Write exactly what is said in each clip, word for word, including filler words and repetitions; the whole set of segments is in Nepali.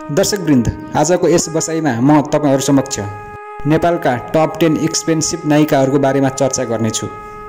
दर्शकवृन्द, आजको यस बसाइमा म तपाईहरु समक्ष नेपालका टप टेन एक्सपेन्सिभ नायिकाहरूको बारेमा चर्चा गर्नेछु।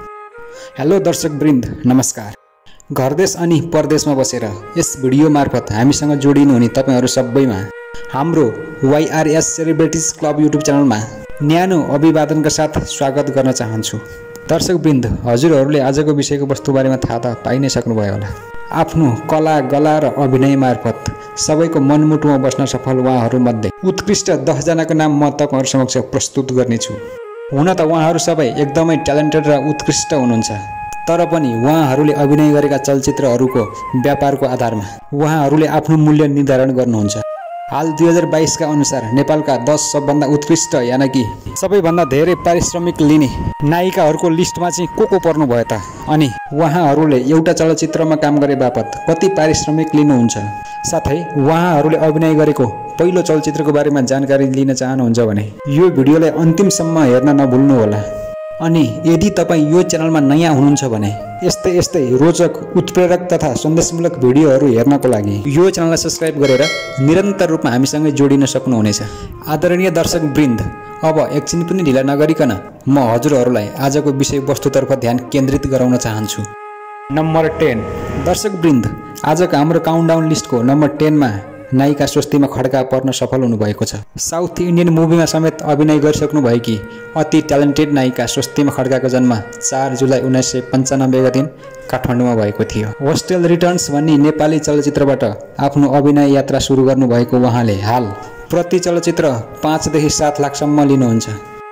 हेलो दर्शकवृन्द, नमस्कार। घरदेश अनि परदेशमा बसेर यस भिडियो मार्फत हामीसँग जोडिनु हुने तपाईहरु सबैमा हाम्रो वाईआरएस सेलिब्रिटीज क्लब युट्युब च्यानलमा न्यानो अभिवादनका साथ स्वागत गर्न चाहन्छु। दर्शकवृन्द, हजुरहरूले आजको विषयको वस्तु बारेमा थाहा त पाइ नै सक्नुभयो होला। आफ्नो कला, गला र अभिनय मार्फत सबैको मनमुटुमा बस्न सफल उहाँहरूमध्ये उत्कृष्ट दस जनाको नाम म तपाईहरु समक्ष प्रस्तुत गर्नेछु। हुन त उहाँहरू सबै एकदमै ट्यालेन्टेड र उत्कृष्ट हुनुहुन्छ, तर पनि उहाँहरूले अभिनय गरेका चलचित्रहरूको व्यापारको आधारमा उहाँहरूले आफ्नो मूल्य निर्धारण गर्नुहुन्छ। हाल दुई हजार बाइस का अनुसार नेपालका दस सबभन्दा उत्कृष्ट यानि कि सबैभन्दा धेरै पारिश्रमिक लिने नायिकाहरूको लिस्टमा चाहिँ को को पर्नु भयो त, अनि उहाँहरूले एउटा चलचित्रमा काम गरे बापत कति पारिश्रमिक लिनुहुन्छ, साथै उहाँहरूले अभिनय गरेको पहिलो चलचित्रको बारेमा जानकारी लिन चाहनुहुन्छ भने यो भिडियोलाई अन्तिमसम्म हेर्न नभुल्नुहोला। अनि यदि तपाईँ यो च्यानलमा नयाँ हुनुहुन्छ भने यस्तै यस्तै रोचक, उत्प्रेरक तथा सन्देशमूलक भिडियोहरू हेर्नको लागि यो च्यानललाई सब्स्क्राइब गरेर निरन्तर रूपमा हामीसँग जोडिन सक्नुहुनेछ। आदरणीय दर्शकवृन्द, अब एकछिन पनि ढिला नगरिकन म हजुरहरूलाई आजको विषयवस्तुतर्फ ध्यान केन्द्रित गराउन चाहन्छु। Number ten. दर्शकवृन्द, आजको हाम्रो काउन्टडाउन लिस्टको नम्बर टेनमा नायिका स्वस्तिमा खड्का पर्न सफल हुनुभएको छ। साउथ इन्डियन मुभीमा समेत अभिनय गरिसक्नु भएकी अति ट्यालेन्टेड नायिका स्वस्तिमा खड्काको जन्म चार जुलाई उन्नाइस सय पन्चानब्बेका दिन काठमाडौँमा भएको थियो। होस्टेल रिटर्न्स भन्ने नेपाली चलचित्रबाट आफ्नो अभिनय यात्रा सुरु गर्नुभएको उहाँले हाल प्रति चलचित्र पाँचदेखि सात लाखसम्म लिनुहुन्छ।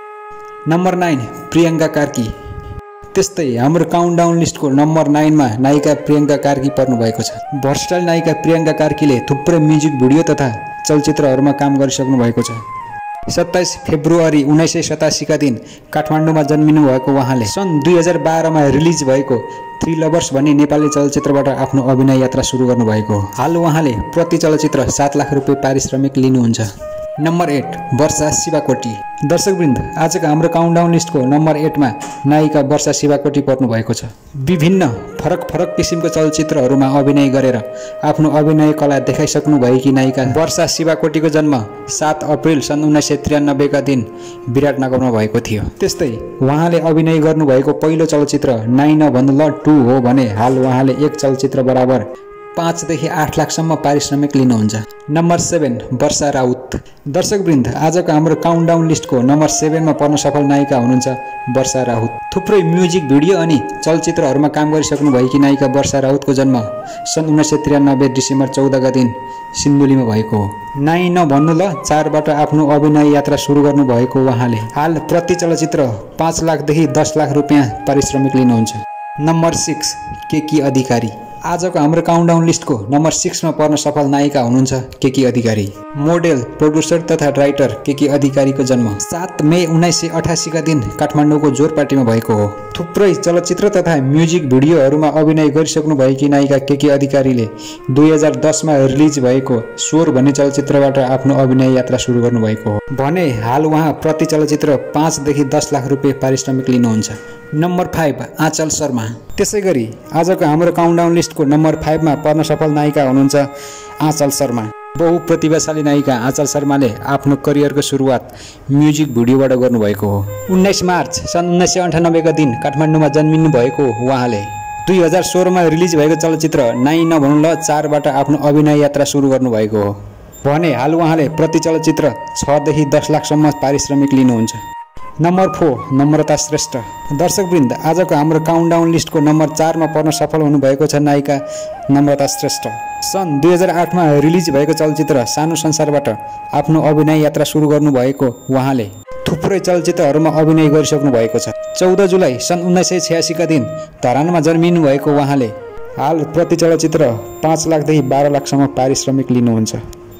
Number nine. प्रियङ्का कार्की। त्यस्तै हाम्रो काउन्टडाउन लिस्टको नम्बर नाइनमा नायिका प्रियङ्का कार्की पर्नु भएको छ। भर्सटाइल नायिका प्रियङ्का कार्कीले थुप्रै म्युजिक भिडियो तथा चलचित्रहरूमा काम गरिसक्नु भएको छ। सत्ताइस फेब्रुअरी उन्नाइस सय सतासीका दिन काठमाडौँमा जन्मिनु भएको उहाँले सन् दुई हजार बाह्रमा रिलिज भएको थ्री लभर्स भन्ने नेपाली चलचित्रबाट आफ्नो अभिनय यात्रा सुरु गर्नुभएको हो। हाल उहाँले प्रति चलचित्र सात लाख रुपियाँ पारिश्रमिक लिनुहुन्छ। Number eight. वर्षा शिवाकोटी। दर्शकवृन्द, आजको हाम्रो काउन्टडाउन लिस्टको नम्बर एटमा नायिका वर्षा शिवाकोटी पर्नु भएको छ। विभिन्न फरक फरक किसिमको चलचित्रहरूमा अभिनय गरेर आफ्नो अभिनय कला देखाइसक्नु भएकी नायिका वर्षा शिवाकोटीको जन्म सात अप्रेल सन् उन्नाइस सय त्रियानब्बेका दिन विराटनगरमा भएको थियो। त्यस्तै उहाँले अभिनय गर्नुभएको पहिलो चलचित्र नाइ नभन्नु ल टू हो भने हाल उहाँले एक चलचित्र बराबर पाँचदेखि आठ लाखसम्म पारिश्रमिक लिनुहुन्छ। Number seven. वर्षा राउत। दर्शकवृन्द, आजको हाम्रो काउन्टडाउन लिस्टको नम्बर सेभेनमा पर्न सफल नायिका हुनुहुन्छ वर्षा राउत। थुप्रै म्युजिक भिडियो अनि चलचित्रहरूमा काम गरिसक्नु भएकी नायिका वर्षा राउतको जन्म सन् उन्नाइस सय त्रियानब्बे डिसेम्बर चौधका दिन सिन्धुलीमा भएको हो। नाइ नभन्नु ल चारबाट आफ्नो अभिनय यात्रा सुरु गर्नुभएको उहाँले हाल प्रति चलचित्र पाँच लाखदेखि दस लाख रुपियाँ पारिश्रमिक लिनुहुन्छ। Number six. केकी अधिकारी। आजको हाम्रो काउन्टडाउन लिस्टको नम्बर सिक्समा पर्न सफल नायिका हुनुहुन्छ केकी अधिकारी। मोडेल, प्रोड्युसर तथा राइटर केकी अधिकारीको जन्म सात मे उन्नाइस सय अठासीका दिन काठमाडौँको जोरपाटीमा भएको हो। थुप्रै चलचित्र तथा म्युजिक भिडियोहरूमा अभिनय गरिसक्नु भएकी नायिका केकी अधिकारीले दुई हजार दसमा रिलिज भएको स्वर भन्ने चलचित्रबाट आफ्नो अभिनय यात्रा सुरु गर्नुभएको हो भने हाल उहाँ प्रति चलचित्र पाँचदेखि दस लाख रुपियाँ पारिश्रमिक लिनुहुन्छ। Number five. आँचल शर्मा। त्यसै गरी आजको हाम्रो काउन्टडाउन लिस्टको नम्बर फाइभमा पर्न सफल नायिका हुनुहुन्छ आँचल शर्मा। बहुप्रतिभाशाली नायिका आँचल शर्माले आफ्नो करियरको सुरुवात म्युजिक भिडियोबाट गर्नुभएको हो। उन्नाइस मार्च सन् उन्नाइस सय अन्ठानब्बेका दिन काठमाडौँमा जन्मिनु भएको उहाँले दुई हजार सोह्रमा रिलिज भएको चलचित्र नाइ नभन्नु ल चारबाट आफ्नो अभिनय यात्रा सुरु गर्नुभएको हो भने हाल उहाँले प्रति चलचित्र छदेखि दस लाखसम्म पारिश्रमिक लिनुहुन्छ। Number four. नम्रता श्रेष्ठ। दर्शकवृन्द, आजको हाम्रो काउन्टडाउन लिस्टको नम्बर चारमा पर्न सफल हुनुभएको छ नायिका नम्रता श्रेष्ठ। सन् दुई हजार आठमा रिलिज भएको चलचित्र सानो संसारबाट आफ्नो अभिनय यात्रा सुरु गर्नुभएको उहाँले थुप्रै चलचित्रहरूमा अभिनय गरिसक्नु भएको छ। चौध जुलाई सन् उन्नाइस सय छयासीका दिन धरानमा जन्मिनु भएको उहाँले हाल प्रति चलचित्र पाँच लाखदेखि बाह्र लाखसम्म पारिश्रमिक लिनुहुन्छ।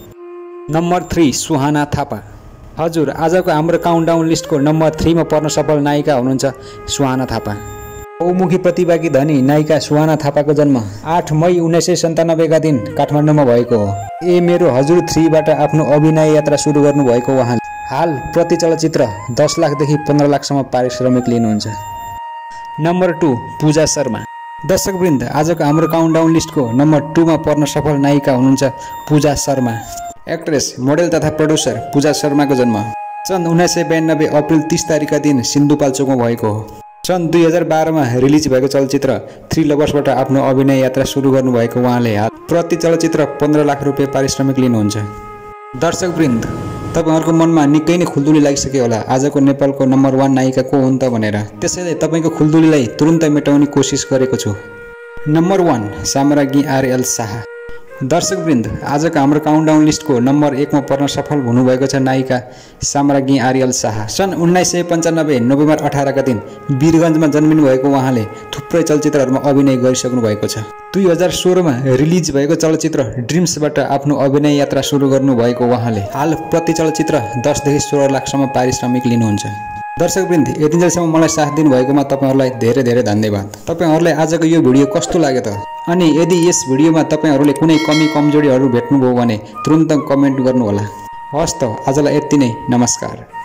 Number three. सुहाना थापा। हजुर, आजको हाम्रो काउन्टडाउन लिस्टको नम्बर थ्रीमा पर्न सफल नायिका हुनुहुन्छ सुहाना थापा। बहुमुखी प्रतिभाकी धनी नायिका सुहाना थापाको जन्म आठ मई उन्नाइस सय सन्तानब्बेका दिन काठमाडौँमा भएको हो। ए मेरो हजुर थ्रीबाट आफ्नो अभिनय यात्रा सुरु गर्नुभएको उहाँले हाल प्रति चलचित्र दस लाखदेखि पन्ध्र लाखसम्म पारिश्रमिक लिनुहुन्छ। Number two. पूजा शर्मा। दर्शकवृन्द, आजको हाम्रो काउन्टडाउन लिस्टको नम्बर टूमा पर्न सफल नायिका हुनुहुन्छ पूजा शर्मा। एक्ट्रेस, मोडेल तथा प्रोड्युसर पूजा शर्माको जन्म सन् उन्नाइस सय बयानब्बे अप्रिल तीस तारिकका दिन सिन्धुपाल्चोकमा भएको हो। सन् दुई हजार बाह्रमा रिलिज भएको चलचित्र थ्री लभर्सबाट आफ्नो अभिनय यात्रा सुरु गर्नुभएको उहाँले हाल प्रति चलचित्र पन्ध्र लाख रुपियाँ पारिश्रमिक लिनुहुन्छ। दर्शकवृन्द, तपाईँहरूको मनमा निकै नै खुल्दुली लागिसक्यो होला आजको नेपालको नम्बर वान नायिका को हुन् त भनेर। त्यसैले तपाईँको खुल्दुलीलाई तुरुन्तै मेटाउने कोसिस गरेको छु। Number one, Samragyee R L Shah. दर्शकवृन्द, आजको हाम्रो काउन्टडाउन लिस्टको नम्बर एकमा पर्न सफल हुनुभएको छ नायिका साम्राज्ञी आरएल शाह। सन् उन्नाइस सय पन्चानब्बे नोभेम्बर अठारका दिन वीरगञ्जमा जन्मिनु भएको उहाँले थुप्रै चलचित्रहरूमा अभिनय गरिसक्नु भएको छ। दुई हजार सोह्रमा रिलिज भएको चलचित्र ड्रिम्सबाट आफ्नो अभिनय यात्रा सुरु गर्नुभएको उहाँले हाल प्रति चलचित्र दसदेखि सोह्र लाखसम्म पारिश्रमिक लिनुहुन्छ। दर्शकवृन्द, यतिन्जेलसम्म मलाई साथ दिनुभएकोमा तपाईँहरूलाई धेरै धेरै धन्यवाद। तपाईँहरूलाई आजको यो भिडियो कस्तो लाग्यो त? अनि यदि यस भिडियोमा तपाईँहरूले कुनै कमी कमजोरीहरू भेट्नुभयो भने तुरुन्त कमेन्ट गर्नुहोला। हस् त, आजलाई यति नै। नमस्कार।